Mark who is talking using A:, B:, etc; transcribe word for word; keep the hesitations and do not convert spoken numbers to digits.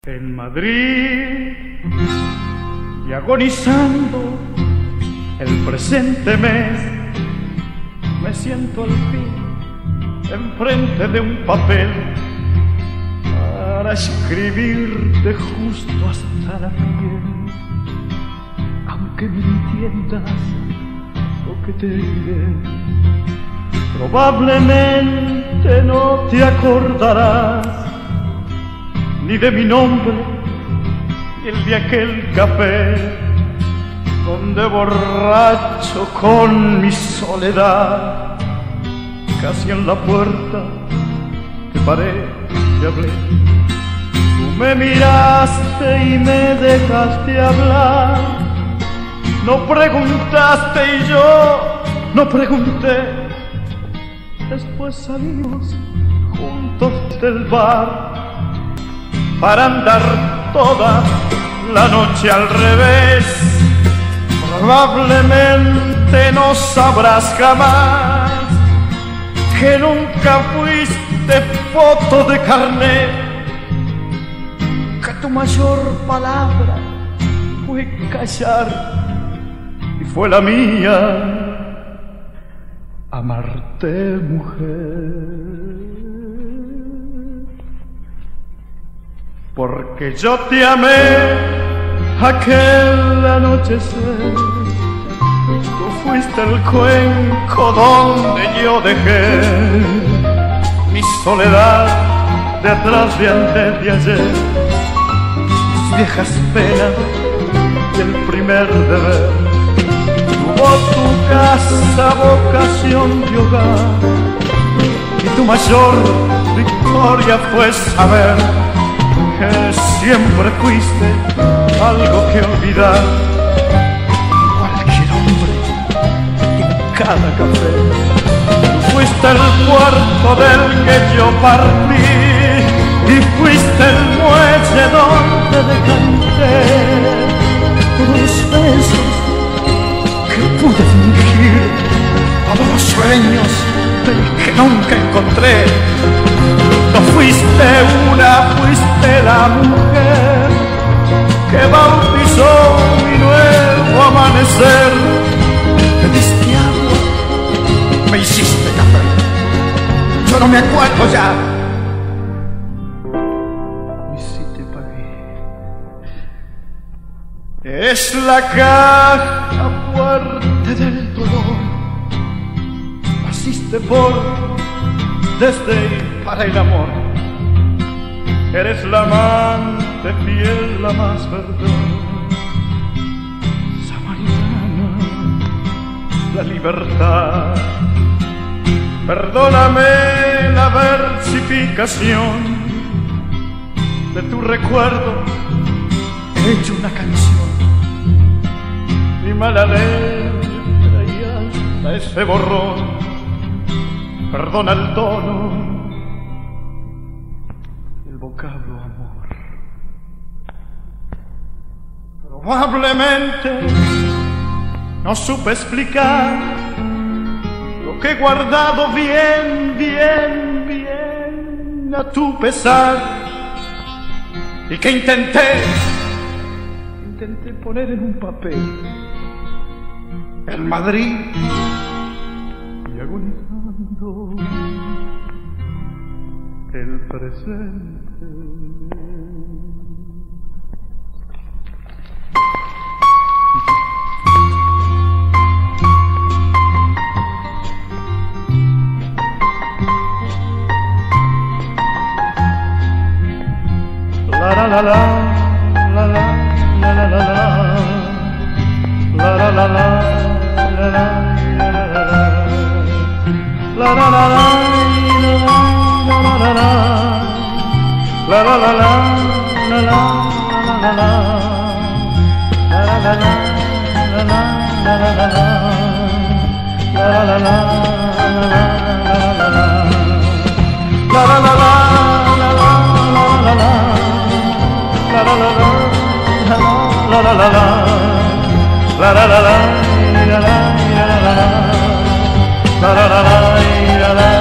A: En Madrid y agonizando el presente mes, me siento al fin enfrente de un papel para escribirte justo hasta la piel. Aunque me entiendas lo que te diré, probablemente no te acordarás ni de mi nombre, ni el de aquel café donde borracho con mi soledad, casi en la puerta te paré y hablé. Tú me miraste y me dejaste hablar, no preguntaste y yo no pregunté. Después salimos juntos del bar para andar toda la noche al revés. Probablemente no sabrás jamás que nunca fuiste foto de carnet, que tu mayor palabra fue callar y fue la mía amarte, mujer. Porque yo te amé aquel anochecer, tú fuiste el cuenco donde yo dejé mi soledad detrás de antes de ayer, mis viejas penas y el primer deber. Tuvo tu casa vocación de hogar y tu mayor victoria fue saber que siempre fuiste algo que olvidar. Cualquier hombre en cada café, tú fuiste el puerto del que yo partí y fuiste el muelle donde decanté todos los besos que pude fingir, todos los sueños del que nunca encontré. No fuiste una, fuiste la mujer que bautizó mi nuevo amanecer. Me diste agua, me hiciste café, yo no me acuerdo ya, y si te pagué. Es la caja fuerte del dolor, naciste por, desde y para el amor. Eres la amante fiel, la más verdad, samaritana, la libertad. Perdóname la versificación de tu recuerdo, he hecho una canción. Mi mala letra y hasta ese borrón, perdona el tono, el vocablo amor. Probablemente no supe explicar lo que he guardado bien, bien, bien a tu pesar, y que intenté, intenté poner en un papel en Madrid y agonizando el presente. La la la la la la la la la la la la la la la la la la. La la la la la la la la la la la la la la la la la la la la